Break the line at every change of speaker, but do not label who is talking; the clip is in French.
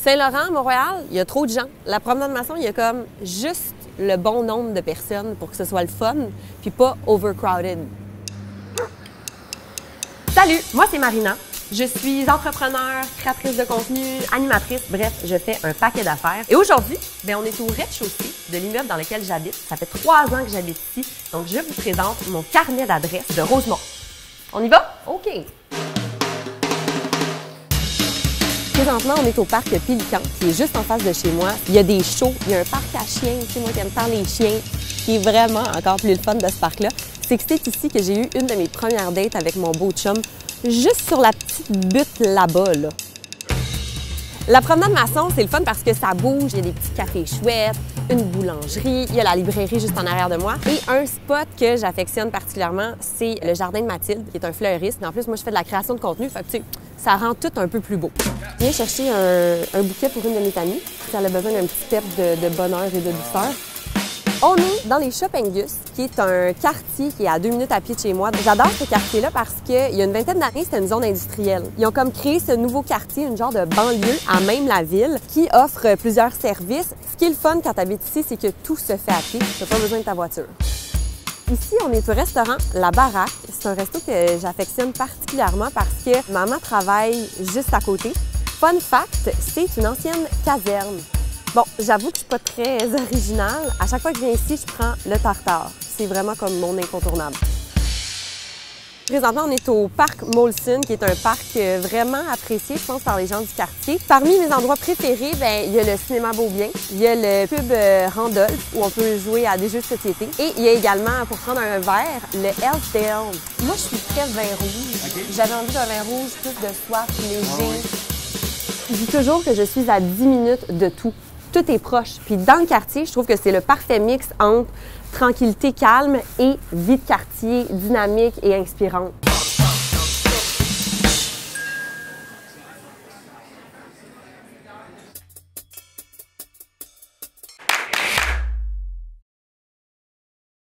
Saint-Laurent, Montréal, il y a trop de gens. La promenade Masson, il y a comme juste le bon nombre de personnes pour que ce soit le fun, puis pas overcrowded. Salut, moi c'est Marina. Je suis entrepreneur, créatrice de contenu, animatrice, bref, je fais un paquet d'affaires. Et aujourd'hui, on est au rez-de-chaussée de l'immeuble dans lequel j'habite. Ça fait 3 ans que j'habite ici, donc je vous présente mon carnet d'adresses de Rosemont. On y va? OK! Présentement, on est au parc Pélican, qui est juste en face de chez moi. Il y a des shows, il y a un parc à chiens, tu sais, moi qui aime tant les chiens, qui est vraiment encore plus le fun de ce parc-là. C'est que c'est ici que j'ai eu une de mes premières dates avec mon beau chum, juste sur la petite butte là-bas, là. La promenade Masson, c'est le fun parce que ça bouge, il y a des petits cafés chouettes, une boulangerie, il y a la librairie juste en arrière de moi. Et un spot que j'affectionne particulièrement, c'est le jardin de Mathilde, qui est un fleuriste. Mais en plus, moi, je fais de la création de contenu, fait que, tu sais, ça rend tout un peu plus beau. Je viens chercher un bouquet pour une de mes amies. Elle a besoin d'un petit pep de bonheur et de douceur. On est dans les Shoppingus, qui est un quartier qui est à 2 minutes à pied de chez moi. J'adore ce quartier-là parce qu'il y a une vingtaine d'années, c'était une zone industrielle. Ils ont comme créé ce nouveau quartier, une genre de banlieue à même la ville, qui offre plusieurs services. Ce qui est le fun quand tu habites ici, c'est que tout se fait à pied. Tu n'as pas besoin de ta voiture. Ici, on est au restaurant La Baraque. C'est un resto que j'affectionne particulièrement parce que maman travaille juste à côté. Fun fact, c'est une ancienne caserne. Bon, j'avoue que c'est pas très original. À chaque fois que je viens ici, je prends le tartare. C'est vraiment comme mon incontournable. Présentement, on est au parc Molson, qui est un parc vraiment apprécié, je pense, par les gens du quartier. Parmi mes endroits préférés, il y a le cinéma Beaubien, il y a le pub Randolph, où on peut jouer à des jeux de société. Et il y a également, pour prendre un verre, le Hellsdale. Moi, je suis très vin rouge. Okay. J'avais envie d'un vin rouge, plus de soif, léger. Je dis toujours que je suis à 10 minutes de tout. Tout est proche. Puis dans le quartier, je trouve que c'est le parfait mix entre tranquillité calme et vie de quartier dynamique et inspirante.